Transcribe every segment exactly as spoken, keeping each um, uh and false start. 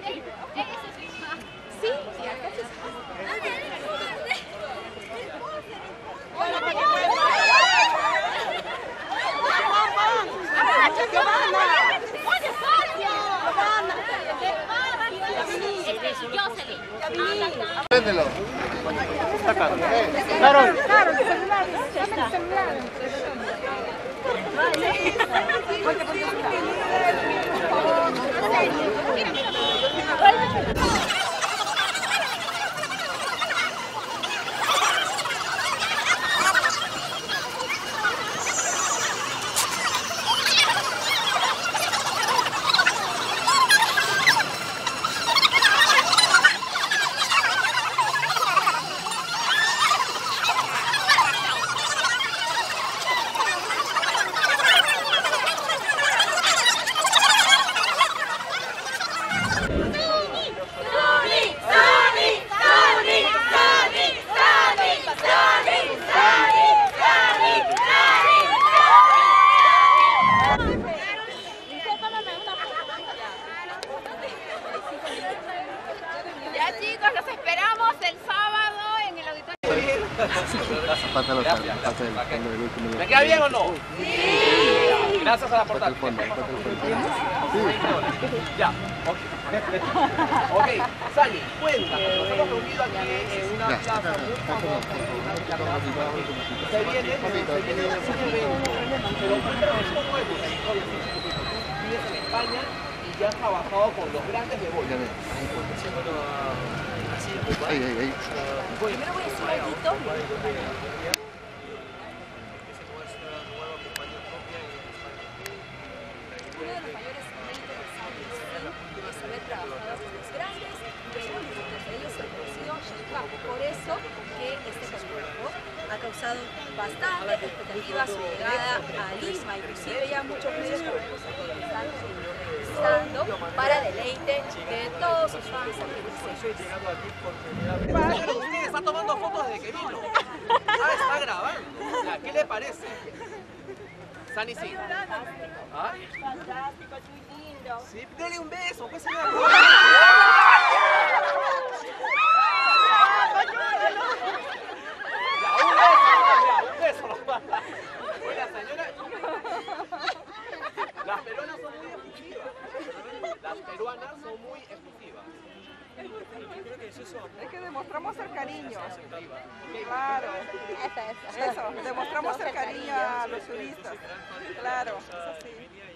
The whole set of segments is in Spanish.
Sí, sí, acá sí. Préndelo. Está caro. Claro. Claro, el celular. Dame el celular. Ya chicos, los esperamos el sábado en el auditorio. Pátalo, pátalo el último. ¿Me queda bien o no? Sí. Gracias a la portátil. Ya, ok. Ok, Sani, cuéntame, nos hemos reunido aquí en una plaza muy famosa. Se viene, se viene un evento, pero cuéntanos cómo es, vives en España y ya has trabajado con los grandes de Bolivia. Ahí, ahí, ahí. Primero voy a hacer algo. Uno de los mayores méritos de Saudi es haber trabajado con los grandes proyectos, entre ellos el conocido Shanghai. Por eso que este concurso ha causado bastante expectativa su llegada a Lima, inclusive ya muchos medios comunicadores aquí están entrevistando para deleite de todos sus fans aquí presentes. Pero usted está tomando fotos desde que vino. Ah, está grabando. Ya, ¿qué le parece? Sani, sí. ¿Ah? Fantástico, es muy lindo. Sí, dele un beso, pues señora. Ya, un beso, ya, un beso. Buena señora. Las peruanas son muy exclusivas. Las peruanas son muy exclusivas. Es que demostramos el cariño. Claro. Eso, demostramos el cariño a los turistas. Claro, es así.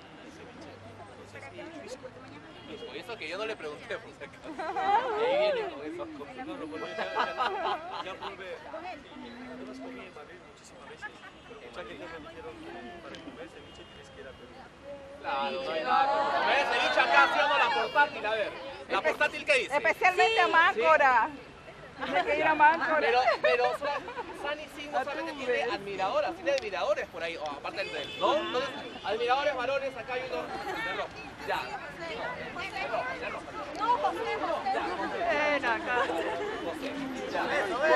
Con eso que yo no le pregunté, por si acaso. Ahí viene con esas cosas. Ya vuelve. Yo los comí en Madrid muchísimas veces. Ya que ya me dijeron para comer ceviche tienes que ir a Perú. Claro, no hay nada como comer ceviche acá haciendo la portátil, a ver. ¿La portátil qué dice? Especialmente a Máncora. Hay que ir a Máncora. Pero, pero Sani sí no solamente tiene admiradoras, tiene admiradores por ahí, o aparte del él, ¿no? Entonces, admiradores varones, acá hay uno de rojo. Ya. De rojo, de rojo. No, José, José. Ya, José. Ven acá. José. Ya. Eso,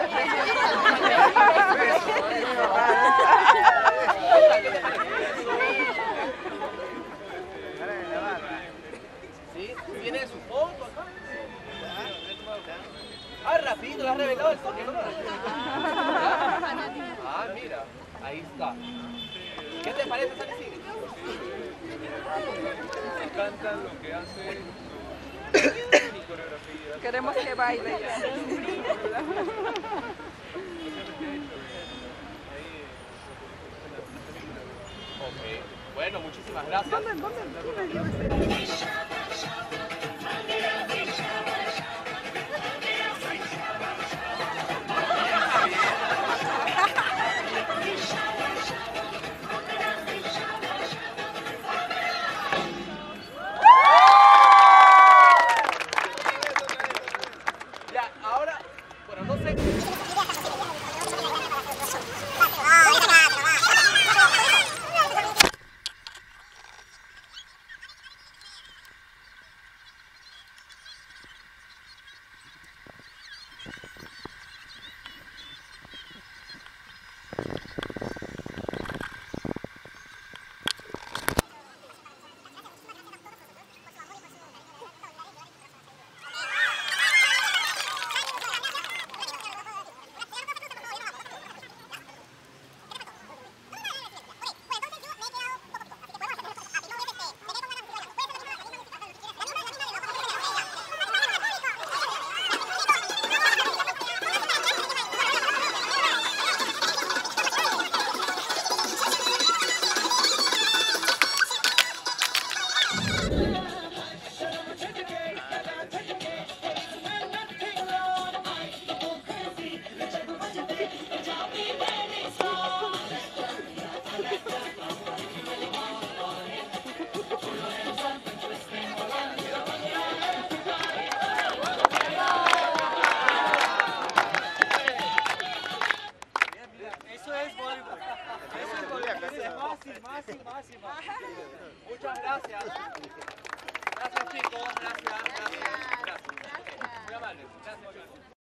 ¿sí? ¿Tiene su foto acá? Ah, rapidito, le has revelado el toque, ¿no? Ah, mira, ahí está. ¿Qué te parece, Sani? Me encanta lo que hace mi coreografía. Queremos que baile. Ok, bueno, muchísimas gracias. ¿Dónde, dónde, dónde? más y más y más y más. Muchas gracias. Gracias chicos, gracias, gracias. Gracias. Muy amables. Gracias chicos.